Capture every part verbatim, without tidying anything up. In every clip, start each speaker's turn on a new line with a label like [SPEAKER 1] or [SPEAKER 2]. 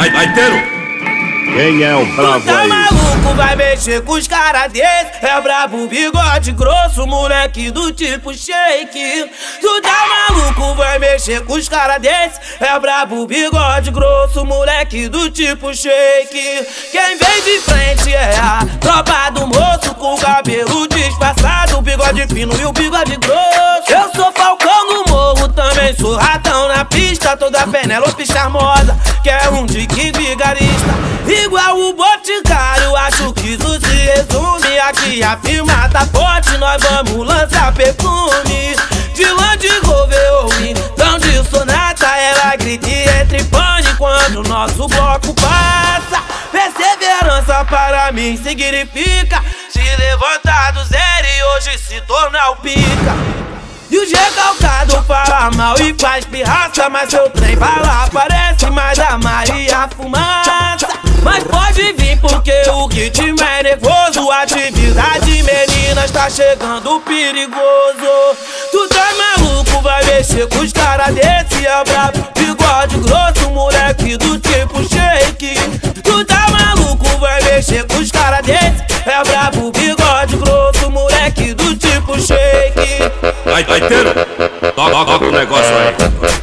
[SPEAKER 1] Vai, vai ter. Quem é o brabo
[SPEAKER 2] tu tá
[SPEAKER 1] aí?
[SPEAKER 2] maluco, vai mexer com os caras desse. É brabo, bigode grosso, moleque do tipo shake. Tu tá maluco, vai mexer com os caras desse. É brabo, bigode grosso, moleque do tipo shake. Quem vem de frente é a tropa do moço, com cabelo disfarçado, bigode fino e o bigode grosso. Eu sou Falcão no morro, também sou ratão na pista. Toda Penélope charmosa, que é um dique vigarista. Igual o Boticário, acho que isso se resume. Aqui a firma tá forte, nós vamos lançar perfume. De Land Rover, então de sonata, ela grita e entra em pane quando o nosso bloco passa. Perseverança para mim significa se levantar do zero e hoje se tornar o pica. E o recalcado fala mal e faz pirraça, mas seu trem bala parece mais a Maria Fumaça. Mas pode vir porque o ritmo é nervoso, atividade meninas tá chegando perigoso. Tu tá maluco, vai mexer com os caras desse, é brabo, bigode grosso, moleque do tipo shake. Tu tá maluco, vai mexer com os caras desse, é brabo, bigode grosso, moleque do tipo shake.
[SPEAKER 1] Vai, vai ter. Toca, toca o negócio aí.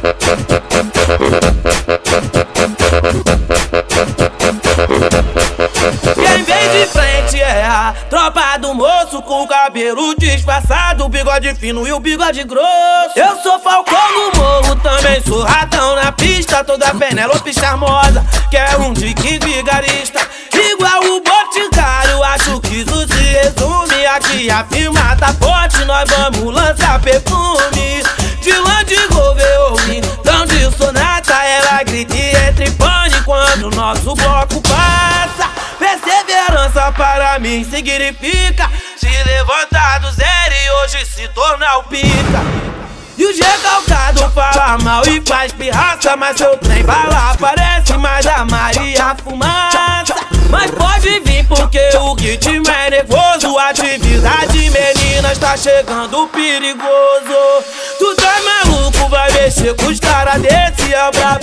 [SPEAKER 2] Quem vem de frente é a tropa do moço, com cabelo disfarçado, bigode fino e o bigode grosso. Eu sou Falcão no morro, também sou ratão na pista. Toda Penélope charmosa, que é um dique vigarista. Igual o Boticário, acho que isso se resume. Aqui a firma tá forte, nós vamos lançar perfume. De Land Rover, então de sonata, ela grita e entra em pane quando o nosso bloco passa. Perseverança para mim significa se levantar do zero e hoje se tornar o pica. E o recalcado fala mal e faz pirraça, mas seu trem bala parece mais a Maria Fumaça. Mas pode vir porque o ritmo é nervoso, atividade meninas tá chegando perigoso. Tu tá maluco, vai mexer com os caras desse, é brabo,